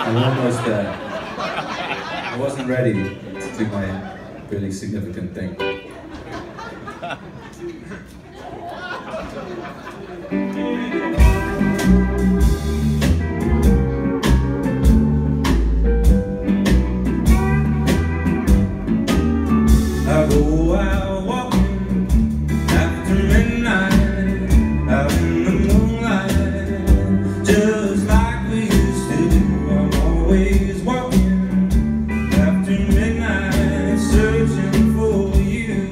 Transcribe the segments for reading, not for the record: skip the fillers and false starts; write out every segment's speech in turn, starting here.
I'm almost there. I wasn't ready to do my really significant thing. I go out walking after midnight, out in the moonlight, just like we used to do. I'm always walking after midnight, searching for you.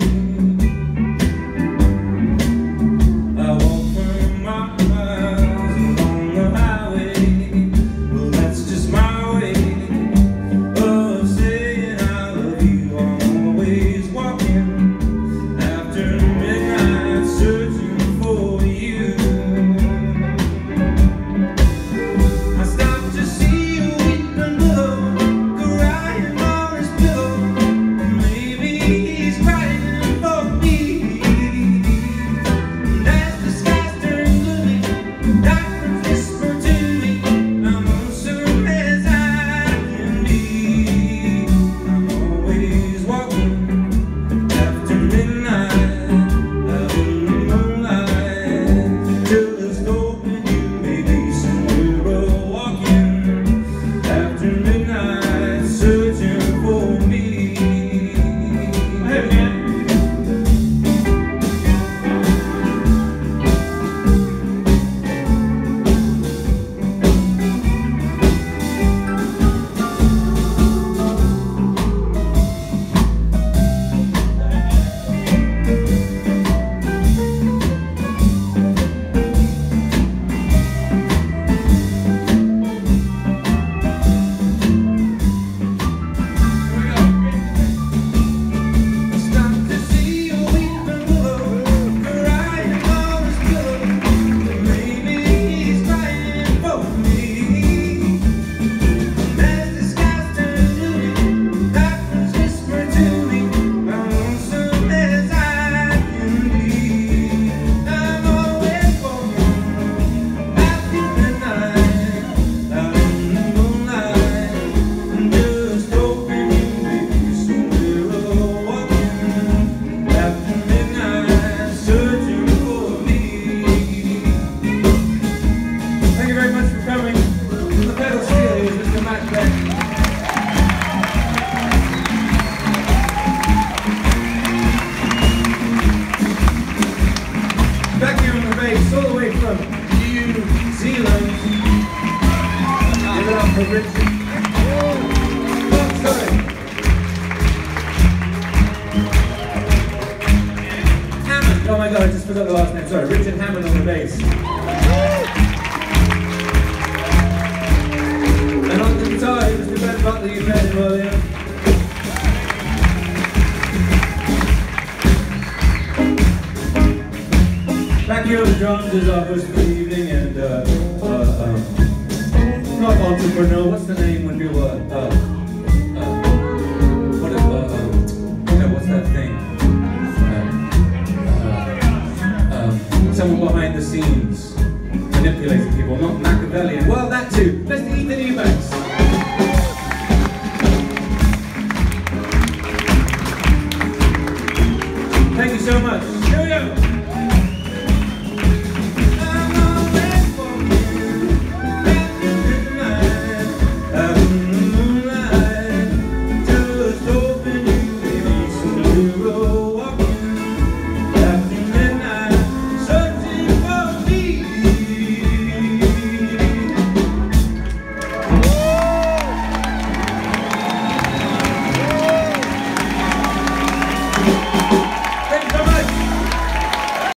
I walk for miles along the highway, well that's just my way of saying I love you. I'm always walking after midnight, searching for you. I stop to see you weeping willow, crying on his pillow. Maybe he's crying for me. And as the skies turn gloomy, darkness whisper to me, I'm lonesome as I can be. I'm always walking after midnight, out in the moonlight, just hoping you may be somewhere walking after midnight, searching for me. Hey, man. Stop to see you weeping willow, crying on his pillow. Maybe he's crying for me. And as the skies turn gloomy, darkness whisper to me, I'm lonesome as I can be. I'm always walking after midnight, out in the moonlight, just hoping you may be somewhere walking after midnight, searching for me. Thank you very much for coming. The pedal steel is Mr. Matt Beck. Back here on the bass, all the way from New Zealand. Give it up for Richard. Oh, sorry. Hammond. Oh my God, I just forgot the last name. Sorry, Richard Hammond on the bass. And on the guitar, Mr. Ben Butler, you met him earlier. Back here on the drums is our host for the evening, and not entrepreneur. What's the name when people what's that thing? Someone behind the scenes manipulating people, not Machiavellian. Well, that too. Let's eat the Eubanks. Thank you so much. Here we go.